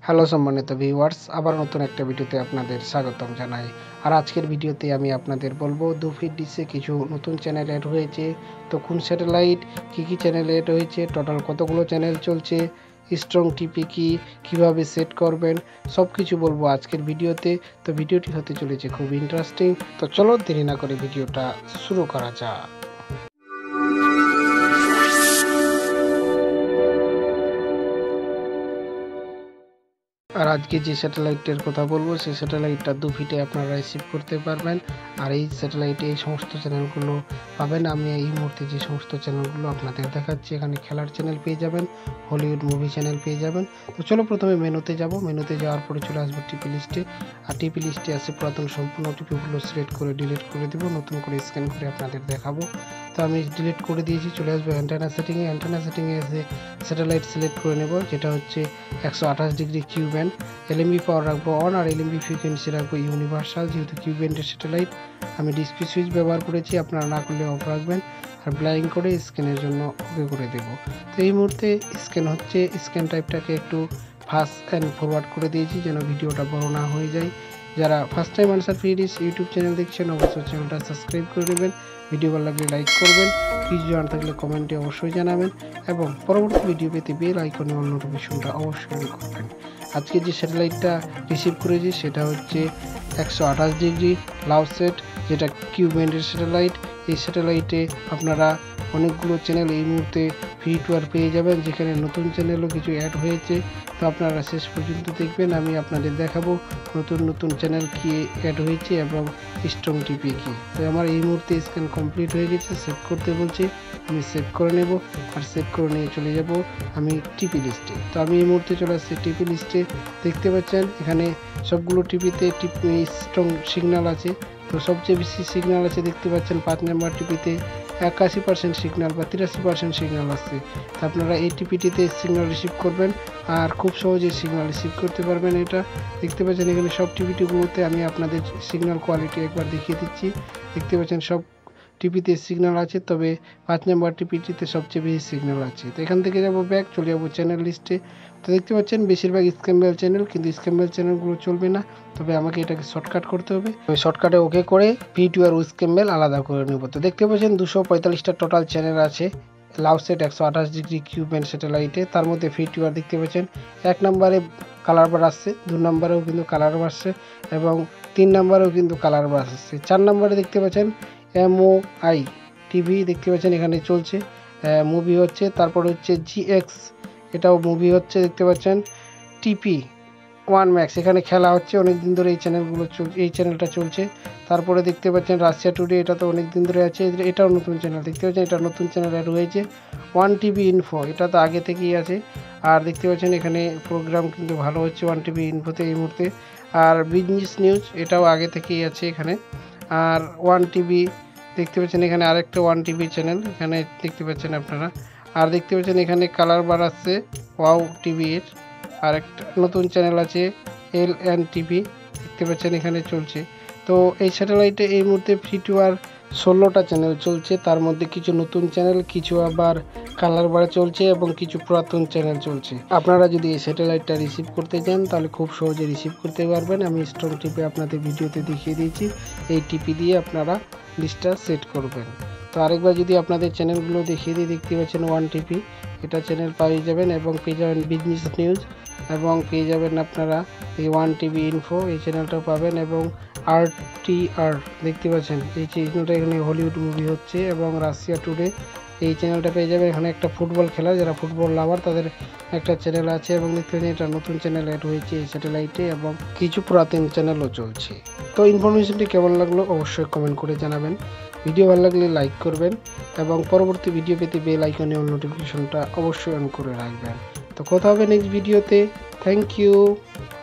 Hello সম্মানিত viewers, আবার নতুন একটা ভিডিওতে আপনাদের স্বাগতম জানাই। আর আজকের ভিডিওতে আমি আপনাদের বলবো দুফিট ডিশে কিছু নতুন চ্যানেল অ্যাড হয়েছে। তো কোন স্যাটেলাইট, কী চ্যানেল অ্যাড হয়েছে, টোটাল কতগুলো চ্যানেল চলছে, স্ট্রং টিপি কীভাবে সেট করবেন, সব কিছু বলবো আজকের ভিডিওতে। তো ভিডিওটি হতে চলেছে খুব ইন্টারেস্টিং। তো চলো দেরি না করে ভিডিওটা শুরু করা যাক। আর আজকে যে স্যাটেলাইটের কথা বলবো সেই স্যাটেলাইটটা 2 ফিটে আপনারা রিসিভ করতে পারবেন। আর এই স্যাটেলাইটে এই সমস্ত চ্যানেলগুলো পাবেন। আমি এই মুহূর্তে যে সমস্ত চ্যানেলগুলো আপনাদের দেখাচ্ছি, এখানে খেলার চ্যানেল পেয়ে যাবেন, হলিউড মুভি চ্যানেল পেয়ে যাবেন। তো চলো প্রথমে মেনুতে যাব। মেনুতে যাওয়ার পরে চলে আসবো টিপি লিস্টে। আর টিপি লিস্টে আছে পুরাতন সম্পূর্ণ টিপিগুলো সিলেক্ট করে ডিলিট করে দেবো, নতুন করে স্ক্যান করে আপনাদের দেখাবো। তো আমি ডিলিট করে দিয়েছি। চলে আসবো অ্যান্টেনা সেটিংয়ে। অ্যান্টেনা সেটিংয়ে এসে স্যাটেলাইট সিলেক্ট করে নেব, যেটা হচ্ছে 128 degree Q band. LMB power রাখবো অন, আর এলএমবি ফ্রিকোয়েন্সি রাখবো ইউনিভার্সাল। যেহেতু কিউ ব্যান্ডের স্যাটেলাইট, আমি ডিসপ্লে সুইচ ব্যবহার করেছি, আপনারা না করলে অফ রাখবেন। আর ব্লাইং করে স্ক্যানের জন্য ওকে করে দেব। তো এই মুহূর্তে স্ক্যান হচ্ছে। স্ক্যান টাইপটাকে একটু ফাস্ট অ্যান্ড ফরওয়ার্ড করে দিয়েছি যেন ভিডিওটা বড় না হয়ে যায়। যারা first time Ansar free dish YouTube channel দেখছেন, অবশ্যই চ্যানেলটা সাবস্ক্রাইব করে নেবেন, ভিডিও ভালো লাগলে লাইক করবেন, কিছু জানার থাকলে কমেন্টে অবশ্যই জানাবেন, এবং পরবর্তী ভিডিও পেতে বেল আইকনে অল নোটিফিকেশনটা অবশ্যই করবেন। আজকে যে স্যাটেলাইটটা রিসিভ করেছি সেটা হচ্ছে 128 ডিগ্রি লাভ সেট, যেটা কিউ ব্যান্ডের স্যাটেলাইট। এই স্যাটেলাইটে আপনারা অনেকগুলো চ্যানেল এই মুহূর্তে ফ্রি টু এয়ার পেয়ে যাবেন, যেখানে নতুন চ্যানেলও কিছু অ্যাড হয়েছে। তো আপনারা শেষ পর্যন্ত দেখবেন, আমি আপনাদের দেখাবো নতুন নতুন চ্যানেল কি অ্যাড হয়েছে এবং স্ট্রং টিপি কি। তো আমার এই মুহূর্তে স্ক্যান কমপ্লিট হয়ে গেছে, সেভ করতে বলছে, আমি সেভ করে নেব। আর সেভ করে নিয়ে চলে যাব আমি টিপি লিস্টে। তো আমি এই মুহূর্তে চলে আসছি টিপি লিস্টে। দেখতে পাচ্ছেন এখানে সবগুলো টিপিতে স্ট্রং সিগন্যাল আছে। তো সবচেয়ে বেশি সিগন্যাল আছে দেখতে পাচ্ছেন 5 নাম্বার টিপিতে 81% সিগন্যাল বা 83% সিগন্যাল আসছে। তো আপনারা এই টিপিটিতে সিগন্যাল রিসিভ করবেন আর খুব সহজে সিগন্যাল রিসিভ করতে পারবেন। এটা দেখতে পাচ্ছেন এখানে সব টিপিটিগুলোতে আমি আপনাদের সিগন্যাল কোয়ালিটি একবার দেখিয়ে দিচ্ছি। দেখতে পাচ্ছেন সব টিপিতে সিগন্যাল আছে, তবে 5 নাম্বার টিপিটিতে সবচেয়ে বেশি সিগন্যাল আছে। তো এখান থেকে যাবো ব্যাক, চলে যাবো চ্যানেল লিস্টে। তো দেখতে পাচ্ছেন বেশিরভাগ স্ক্যাম্বেল চ্যানেল, কিন্তু স্ক্যাম্বেল চ্যানেলগুলো চলবে না, তবে আমাকে এটাকে শর্টকাট করতে হবে। ওই শর্টকাটে ওকে করে ভি টু আর স্ক্যাম্বেল আলাদা করে নেব। তো দেখতে পাচ্ছেন 245টা টোটাল চ্যানেল আছে love set 128 degree Q band স্যাটেলাইটে। তার মধ্যে ফ্রি টু আর দেখতে পাচ্ছেন 1 নম্বরে কালার বার আসছে, 2 নম্বরেও কিন্তু কালার বার আসছে, এবং 3 নম্বরেও কিন্তু কালার বার আসছে। 4 নম্বরে দেখতে পাচ্ছেন MOI টিভি দেখতে পাচ্ছেন এখানে চলছে, মুভি হচ্ছে। তারপর হচ্ছে GX, এটাও মুভি হচ্ছে দেখতে পাচ্ছেন। টিপি 1 ম্যাক্স, এখানে খেলা হচ্ছে, অনেক দিন ধরে এই চ্যানেলগুলো এই চ্যানেলটা চলছে। তারপরে দেখতে পাচ্ছেন রাশিয়া টুডে, এটা তো অনেক দিন ধরে আছে, এটাও নতুন চ্যানেল দেখতে পাচ্ছেন, এটা নতুন চ্যানেল অ্যাড হয়েছে। 1TV ইনফো, এটা তো আগে থেকেই আছে। আর দেখতে পাচ্ছেন এখানে প্রোগ্রাম কিন্তু ভালো হচ্ছে 1TV ইনফোতে এই মুহূর্তে। আর বিজনেস নিউজ, এটাও আগে থেকেই আছে এখানে। আর 1TV দেখতে পাচ্ছেন এখানে আরেকটা 1TV চ্যানেল এখানে দেখতে পাচ্ছেন আপনারা। আর দেখতে পাচ্ছেন এখানে কালার বার আসছে ওয়াও টিভি এর। আর একটা নতুন চ্যানেল আছে LNTV, দেখতে পাচ্ছেন এখানে চলছে। তো এই স্যাটেলাইটে এই মুহূর্তে ফ্রি টু আর 16টা চ্যানেল চলছে, তার মধ্যে কিছু নতুন চ্যানেল, কিছু আবার কালার বার চলছে, এবং কিছু পুরাতন চ্যানেল চলছে। আপনারা যদি এই স্যাটেলাইটটা রিসিভ করতে চান তাহলে খুব সহজে রিসিভ করতে পারবেন। আমি স্ট্রং টিপি আপনাদের ভিডিওতে দেখিয়ে দিয়েছি, এই টিপি দিয়ে আপনারা লিস্টটা সেট করবেন। তো আরেকবার যদি আপনাদের চ্যানেলগুলো দেখিয়ে দিই, দেখতে পাচ্ছেন 1TV, এটা চ্যানেল পেয়ে যাবেন, এবং পেয়ে যাবেন বিজনেস নিউজ, এবং পেয়ে যাবেন আপনারা এই 1TV ইনফো, এই চ্যানেলটা পাবেন, এবং RTR দেখতে পাচ্ছেন এই চ্যানেলটা, এখানে হলিউড মুভি হচ্ছে, এবং রাশিয়া টুডে এই চ্যানেলটা পেয়ে যাবেন। এখানে একটা ফুটবল খেলা, যারা ফুটবল লাভার তাদের একটা চ্যানেল আছে, এবং দেখতে পাচ্ছেন এটা নতুন চ্যানেল অ্যাড হয়েছে এই স্যাটেলাইটে, এবং কিছু পুরাতন চ্যানেলও চলছে। তো ইনফরমেশনটি কেমন লাগলো অবশ্যই কমেন্ট করে জানাবেন, ভিডিও ভালো লাগলে লাইক করবেন, এবং পরবর্তী ভিডিও পেতে বেল আইকনে অল নোটিফিকেশনটা অবশ্যই অন করে রাখবেন। তো কথা হবে নেক্সট ভিডিওতে। Thank you.